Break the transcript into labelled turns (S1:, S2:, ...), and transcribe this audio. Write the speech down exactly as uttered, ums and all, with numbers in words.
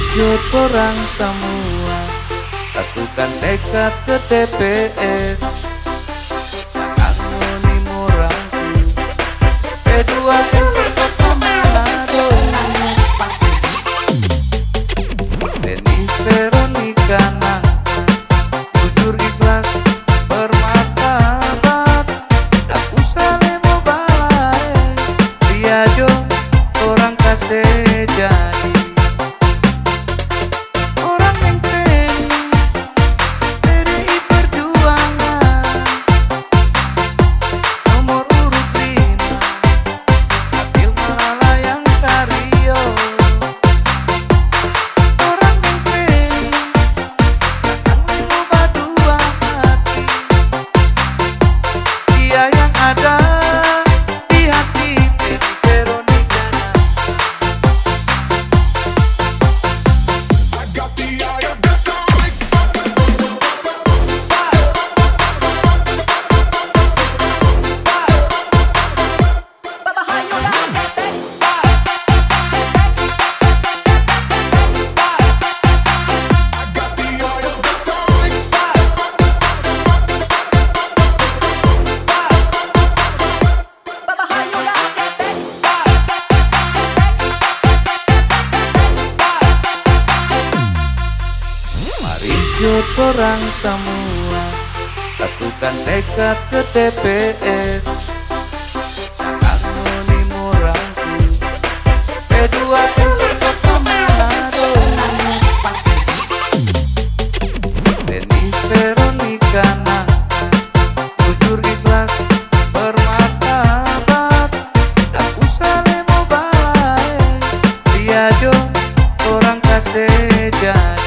S1: Jod orang semua lakukan tekad ke T P S. Ngoni murangku P dua M Kota Manado. Denis Veronica Nangka jujur ikhlas bermartabat. Tak usah lemo balai dia jo orang kasih jadi. Jod orang semua lakukan tekad ke T P S. Ngoni murangku P dua M Kota Manado. Denis Veronica Nangka jujur ikhlas bermartabat. Tak usah lemo balai dia jo orang kasih jadi.